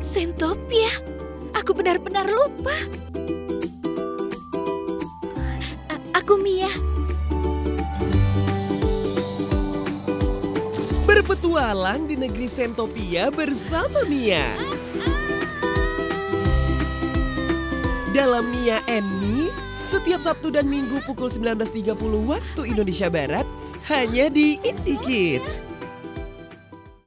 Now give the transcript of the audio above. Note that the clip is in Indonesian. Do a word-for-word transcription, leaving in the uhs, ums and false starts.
Sentopia, aku benar-benar lupa. A- aku Mia. Berpetualang di negeri Sentopia bersama Mia. Dalam Mia and Me, setiap Sabtu dan Minggu pukul sembilan belas tiga puluh waktu Indonesia Barat, hanya di Indie Kids.